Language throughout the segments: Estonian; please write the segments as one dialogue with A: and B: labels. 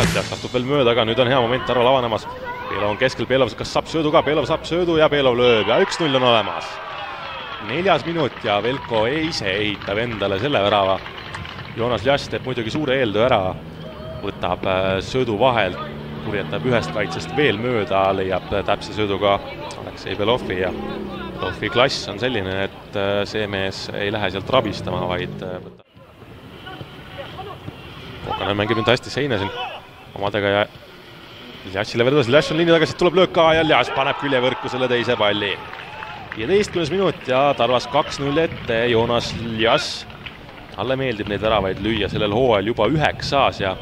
A: Jas astub veel mööda, aga nüüd on hea moment Tarval avanemas. Belov on keskel, Belov kas saab söödu ka, Belov saab söödu ja Belov lööb ja 1-0 on olemas. 4. minut ja Velko ise ehitab endale selle värava. Joonas Jas teeb muidugi suure eeltöö ära, võtab söödu vahelt, purjetab ühest kaitsest veel mööda, leiab täpse sööduga Aleksei Belovi ja Belovi klass on selline, et see mees ei lähe sealt rabistama, vaid võtab. Kokanen mängib nüüd hästi seina siin omadega ja Ljasile verdas, Ljas on liini tagasi, tuleb löök ka ja Ljas paneb küljevõrku selle teise palli. 15. minut ja Tarvas 2-0 ette, Joonas Ljas. Talle meeldib neid väravaid lüüa sellel hooajal juba 9 ja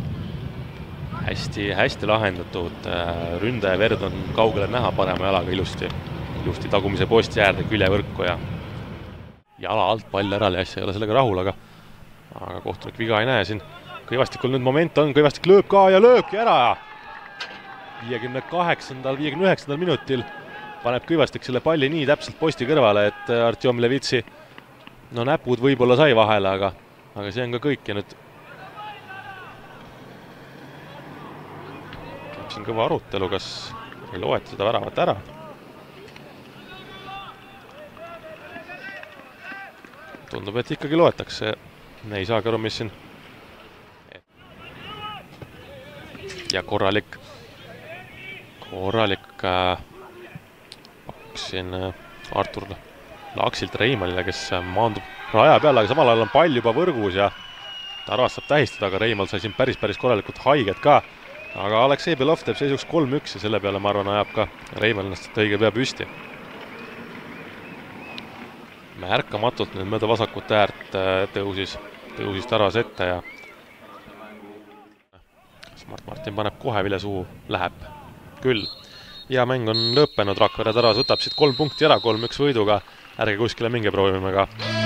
A: hästi lahendatud. Ründaja verd on kaugele näha parema jalaga ilusti tagumise posti äärde küljevõrku ja jala alt pall ära, Ljas ei ole sellega rahul, aga kohtunik viga ei näe siin. Kõivastikul nüüd moment on, Kõivastik lööb ka ja lööbki ära. 58. 59. minutil paneb Kõivastik selle palli nii täpselt posti kõrvale, et Artjom Levitsi näpud võib-olla sai vahele, aga see on ka kõik ja nüüd käib siin kõva arutelu, kas ei loeta seda väravat ära. Tundub, et ikkagi loetakse, ei saagi aru, mis siin. Ja korralik pakk siin Artur Laaksilt Reimalile, kes maandub raja peale, aga samal ajal on pall juba võrgus ja Tarvas saab tähistada, aga Reimal sai siin päris korralikult haiget ka. Aga Aleksei Belov teeb seisuks 3-1 ja selle peale, ma arvan, ajab ka Reimal ennast õige pea püsti. Märkamatult nüüd mööda vasakut äärt tõusis Tarvas ette ja Mart Martin paneb kohe vile suhu, läheb küll. Ja mäng on lõppenud, Rakvere Tarvas võtab siit 3 punkti ära 3-1 võiduga. Ärge kuskile minge, proovime ka